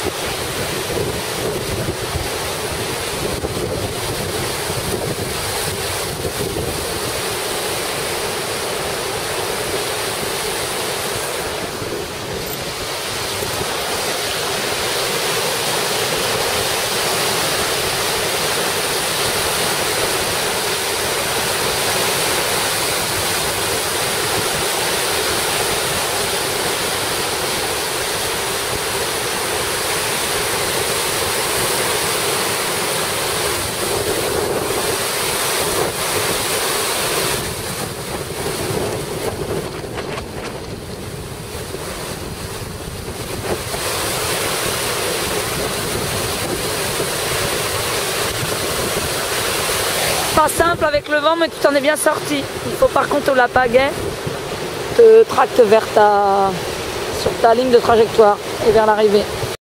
Pas simple avec le vent, mais tu t'en es bien sorti. Il faut par contre la pagaie te tracte sur ta ligne de trajectoire et vers l'arrivée.